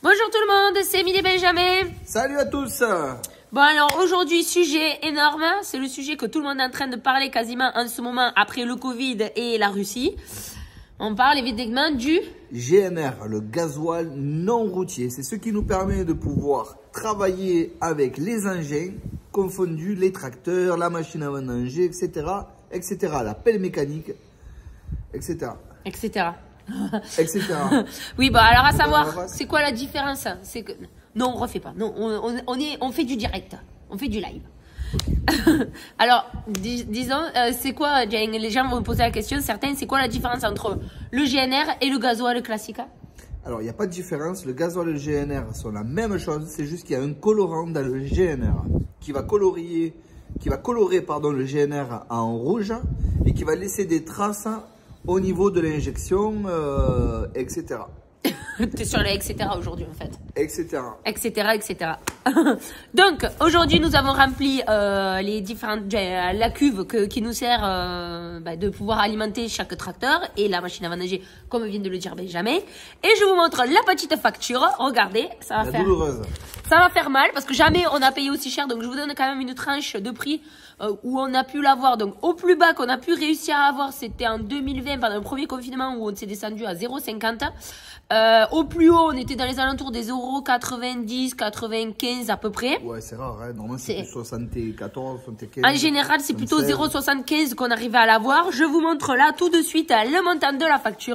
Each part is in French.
Bonjour tout le monde, c'est Émilie Benjamin. Salut à tous. Bon alors aujourd'hui, sujet énorme, c'est le sujet que tout le monde est en train de parler quasiment en ce moment après le Covid et la Russie. On parle évidemment du GNR, le gasoil non routier. C'est ce qui nous permet de pouvoir travailler avec les engins confondus, les tracteurs, la machine à vendanger, etc., etc., la pelle mécanique, etc. etc. etc. Oui, bah alors à savoir, c'est quoi la différence? C'est que non, on refait pas. Non, on fait du direct, on fait du live. Alors, disons, c'est quoi, les gens vont me poser la question, certains, c'est quoi la différence entre le GNR et le gasoil classique? Alors, il n'y a pas de différence. Le gasoil et le GNR sont la même chose. C'est juste qu'il y a un colorant dans le GNR qui va colorer le GNR en rouge et qui va laisser des traces au niveau de l'injection, etc. T'es sur les etc. aujourd'hui en fait. Etc. Etc. etc. Donc aujourd'hui nous avons rempli les différentes la cuve qui nous sert de pouvoir alimenter chaque tracteur et la machine à vendanger comme vient de le dire Benjamin. Et je vous montre la petite facture. Regardez, ça va faire mal parce que jamais on a payé aussi cher. Donc je vous donne quand même une tranche de prix où on a pu l'avoir. Donc au plus bas qu'on a pu réussir à avoir, c'était en 2020 pendant le premier confinement où on s'est descendu à 0,50. Au plus haut, on était dans les alentours des 0,90, 95 à peu près. Ouais, c'est rare, hein. Normalement c'est plus 74, 75. En général, c'est plutôt 0,75 qu'on arrivait à l'avoir. Je vous montre là tout de suite le montant de la facture.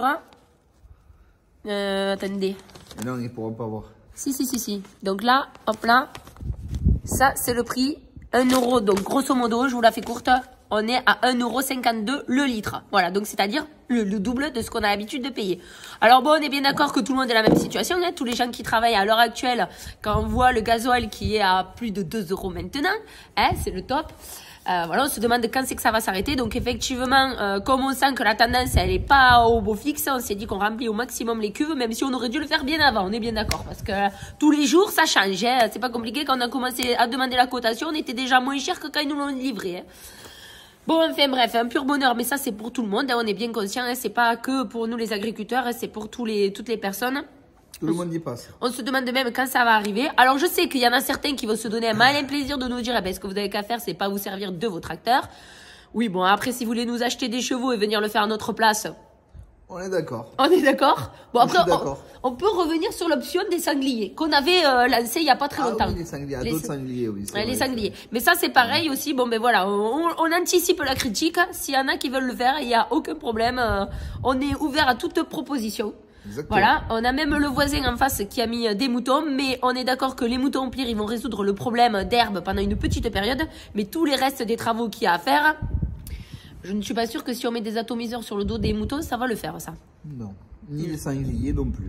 Attendez. Non, ils ne pourront pas voir. Si. Donc là, hop là, ça c'est le prix. 1 euro, donc grosso modo, je vous la fais courte, on est à 1,52 € le litre. Voilà, donc c'est-à-dire le double de ce qu'on a l'habitude de payer. Alors bon, on est bien d'accord que tout le monde est dans la même situation, hein. Tous les gens qui travaillent à l'heure actuelle, quand on voit le gasoil qui est à plus de 2 € maintenant, hein, c'est le top. Voilà, on se demande quand c'est que ça va s'arrêter. Donc effectivement, comme on sent que la tendance elle est pas au beau fixe, on s'est dit qu'on remplit au maximum les cuves, même si on aurait dû le faire bien avant. On est bien d'accord parce que tous les jours ça change. Hein. C'est pas compliqué. Quand on a commencé à demander la cotation, on était déjà moins cher que quand ils nous l'ont livré. Hein. Bon, enfin bref, un pur bonheur, mais ça c'est pour tout le monde. Hein. On est bien conscient. Hein. C'est pas que pour nous les agriculteurs, hein. C'est pour toutes les personnes. Tout le monde y passe. On se demande même quand ça va arriver. Alors je sais qu'il y en a certains qui vont se donner un malin plaisir de nous dire ce que vous avez qu'à faire, c'est pas vous servir de vos tracteurs. Oui, bon, après si vous voulez nous acheter des chevaux et venir le faire à notre place, on est d'accord. On est d'accord. Bon, après, on peut revenir sur l'option des sangliers qu'on avait lancé il y a pas très longtemps. Oui, les sangliers, d'autres sangliers, oui. Les sangliers. Mais ça, c'est pareil aussi. Bon, ben voilà, on anticipe la critique. S'il y en a qui veulent le faire, il n'y a aucun problème. On est ouvert à toute proposition. Exactement. Voilà, on a même le voisin en face qui a mis des moutons, mais on est d'accord que les moutons, au pire, ils vont résoudre le problème d'herbe pendant une petite période, mais tous les restes des travaux qu'il y a à faire, je ne suis pas sûre que si on met des atomiseurs sur le dos des moutons, ça va le faire, ça. Non, ni les sangliers non plus.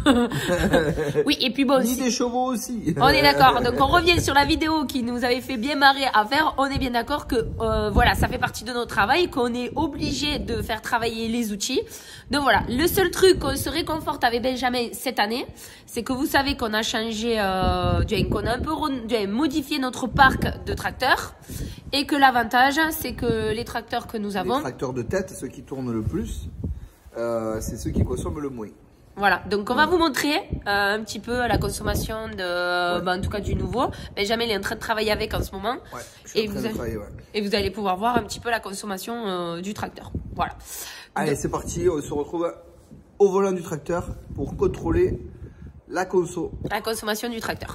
Oui, et puis bon... Ni des chevaux aussi. On est d'accord, donc on revient sur la vidéo qui nous avait fait bien marrer à faire. On est bien d'accord que, voilà, ça fait partie de notre travail, qu'on est obligé de faire travailler les outils. Donc voilà, le seul truc qu'on se réconforte avec Benjamin cette année, c'est que vous savez qu'on a changé, qu'on a un peu modifié notre parc de tracteurs. Et que l'avantage, c'est que les tracteurs que nous avons... Les tracteurs de tête, ceux qui tournent le plus, c'est ceux qui consomment le moins. Voilà, donc on va vous montrer un petit peu la consommation en tout cas du nouveau. Benjamin est en train de travailler avec en ce moment. Ouais, et vous allez pouvoir voir un petit peu la consommation du tracteur. Voilà. Allez, c'est parti, on se retrouve au volant du tracteur pour contrôler la consommation du tracteur.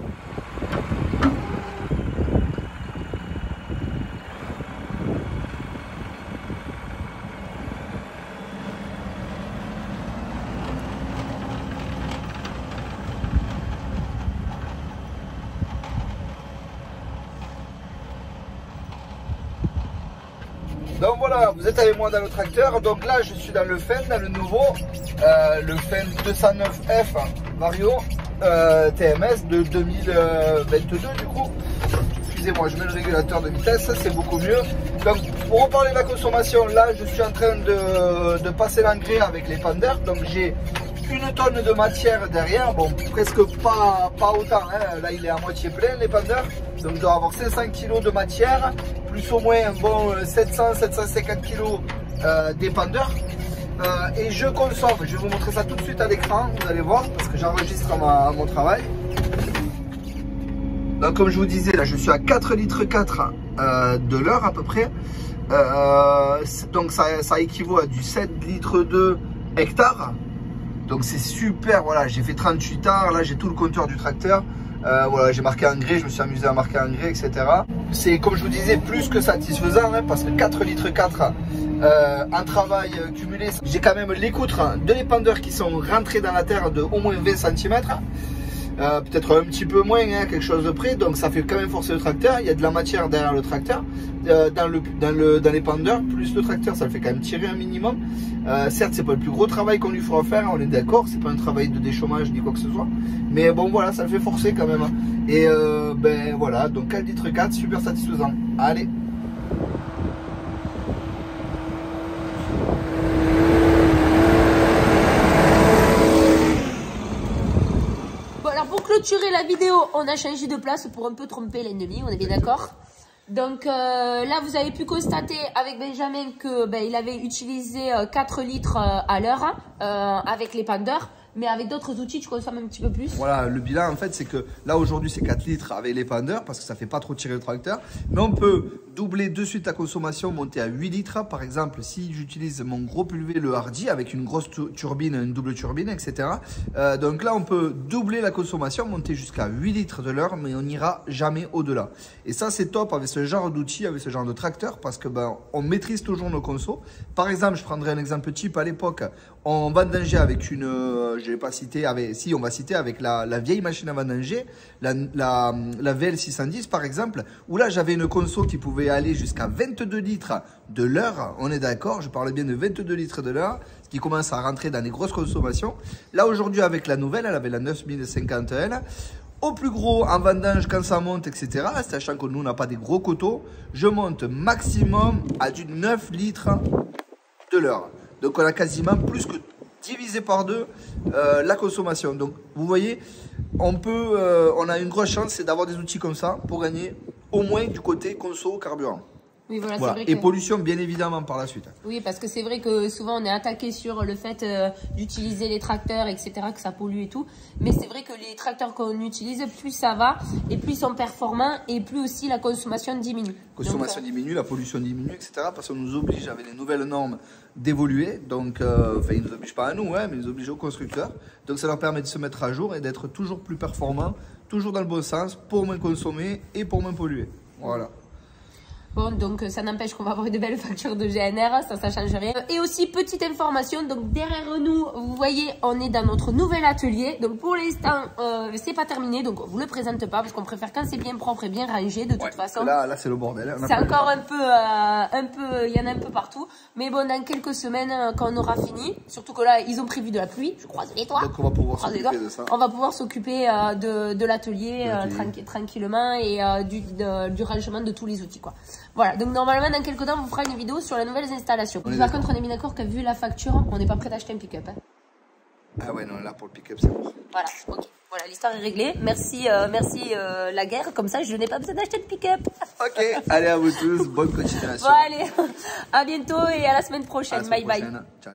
Donc voilà, vous êtes avec moi dans le tracteur. Donc là, je suis dans le Fendt, dans le nouveau, le Fendt 209F Vario TMS de 2022 du coup. Excusez-moi, je mets le régulateur de vitesse, c'est beaucoup mieux. Donc pour reparler de la consommation, là je suis en train de passer l'engrais avec les panders. Donc j'ai 1 tonne de matière derrière, bon presque pas autant, hein. Là il est à moitié plein les panders. Donc je dois avoir 500 kg de matière, plus ou moins un bon 700-750 kg d'épandeur. et je consomme, je vais vous montrer ça tout de suite à l'écran, vous allez voir, parce que j'enregistre mon travail. Donc comme je vous disais, là je suis à 4 litres 4 de l'heure à peu près. Donc ça équivaut à du 7 litres 2 hectares. Donc c'est super, voilà, j'ai fait 38 heures, là j'ai tout le compteur du tracteur. Voilà, j'ai marqué engrais, je me suis amusé à marquer engrais, etc. C'est comme je vous disais plus que satisfaisant, hein, parce que 4 litres 4 en travail cumulé, j'ai quand même les poutres de l'épandeur qui sont rentrées dans la terre de au moins 20 cm. Peut-être un petit peu moins, hein, quelque chose de près, donc ça fait quand même forcer le tracteur. Il y a de la matière derrière le tracteur, dans l'épandeur, plus le tracteur, ça le fait quand même tirer un minimum. Certes, c'est pas le plus gros travail qu'on lui fera faire, on est d'accord, c'est pas un travail de déchômage ni quoi que ce soit, mais bon voilà, ça le fait forcer quand même. Et ben voilà, donc 4 litres 4, super satisfaisant. Allez. Clôturer la vidéo, on a changé de place pour un peu tromper l'ennemi, on est bien d'accord. Donc là, vous avez pu constater avec Benjamin que il avait utilisé 4 litres à l'heure avec l'épandeur. Mais avec d'autres outils, tu consommes un petit peu plus. Voilà, le bilan en fait, c'est que là aujourd'hui c'est 4 litres avec l'épandeur parce que ça fait pas trop tirer le tracteur. Mais on peut doubler de suite la consommation, monter à 8 litres. Par exemple, si j'utilise mon gros pulvé, le Hardy, avec une grosse turbine, une double turbine, etc. Donc là, on peut doubler la consommation, monter jusqu'à 8 litres de l'heure, mais on n'ira jamais au-delà. Et ça, c'est top avec ce genre d'outils, avec ce genre de tracteur, parce que on maîtrise toujours nos consos. Par exemple, je prendrai un exemple type à l'époque, on vendangeait avec une, je ne vais pas citer, si on va citer avec la vieille machine à vendanger, la VL610 par exemple, où là j'avais une conso qui pouvait aller jusqu'à 22 litres de l'heure, on est d'accord, je parle bien de 22 litres de l'heure, ce qui commence à rentrer dans les grosses consommations. Là aujourd'hui avec la nouvelle, elle avait la 9050L. Au plus gros, en vendange, quand ça monte, etc., sachant que nous, on n'a pas des gros coteaux, je monte maximum à du 9 litres de l'heure. Donc, on a quasiment plus que divisé par 2 la consommation. Donc, vous voyez, on a une grosse chance, c'est d'avoir des outils comme ça pour gagner au moins du côté conso carburant. Oui, voilà, voilà. Vrai et que... pollution, bien évidemment, par la suite. Oui, parce que c'est vrai que souvent, on est attaqué sur le fait d'utiliser les tracteurs, etc., que ça pollue et tout. Mais c'est vrai que les tracteurs qu'on utilise, plus ça va, et plus ils sont performants, et plus aussi la consommation diminue. La consommation diminue, la pollution diminue, etc. Parce qu'on nous oblige, avec les nouvelles normes, d'évoluer. Donc, enfin, ils ne nous obligent pas à nous, hein, mais ils nous obligent aux constructeurs. Donc, ça leur permet de se mettre à jour et d'être toujours plus performants, toujours dans le bon sens, pour moins consommer et pour moins polluer. Voilà. Bon, donc ça n'empêche qu'on va avoir de belles factures de GNR, ça change rien. Et aussi, petite information, donc derrière nous, vous voyez, on est dans notre nouvel atelier. Donc pour l'instant, c'est pas terminé, donc on vous le présente pas parce qu'on préfère quand c'est bien propre et bien rangé de toute façon. Là c'est le bordel. C'est encore un peu, il y en a un peu partout. Mais bon, dans quelques semaines, quand on aura fini, surtout que là, ils ont prévu de la pluie, je croise les toits. Donc on va pouvoir s'occuper de ça. On va pouvoir s'occuper de l'atelier tranquillement et du rangement de tous les outils, quoi. Voilà, donc normalement dans quelques temps on vous fera une vidéo sur les nouvelles installations. Par contre on est bien d'accord que vu la facture, on n'est pas prêt d'acheter un pick-up. Hein. Ah ouais, non, là pour le pick-up c'est bon. Voilà, ok. Voilà, l'histoire est réglée. Merci la guerre, comme ça je n'ai pas besoin d'acheter de pick-up. Ok, allez à vous tous, bonne continuation. Bon allez, à bientôt et à la semaine prochaine. Bye bye. Ciao.